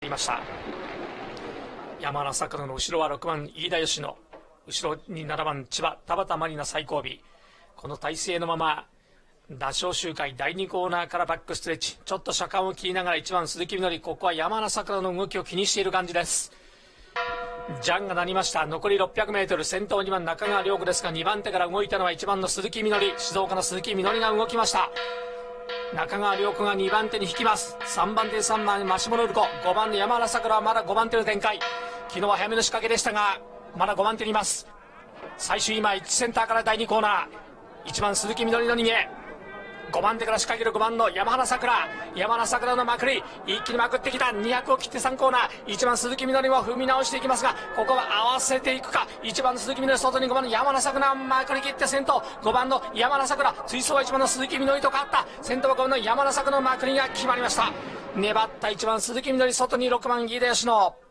りました。山原さくらの後ろは6番飯田佳乃、後ろに7番千葉田畑真理奈最後尾。この体勢のまま打賞周回第2コーナーからバックストレッチ、ちょっと車間を切りながら1番鈴木みのり、ここは山原さくらの動きを気にしている感じです。ジャンが鳴りました。残り 600m、 先頭2番中川亮子ですが、2番手から動いたのは1番の鈴木みのり、静岡の鈴木みのりが動きました。中川亮子が2番手に引きます。3番手3番マシモノルコ、5番の山原さくらはまだ5番手の展開。昨日は早めの仕掛けでしたがまだ5番手にいます。最終今1センターから第2コーナー、1番鈴木みのりの逃げ、5番手から仕掛ける5番の山原さくら、山原さくらのまくり、一気にまくってきた。200を切って3コーナー、1番鈴木みのりも踏み直していきますが、ここは合わせていくか。1番の鈴木みのり、外に5番の山原さくら、まくり切って先頭、5番の山原さくら、追走は1番の鈴木みのりと変わった。先頭は5番の山原さくらのまくりが決まりました。粘った1番鈴木みのり、外に6番飯田佳乃。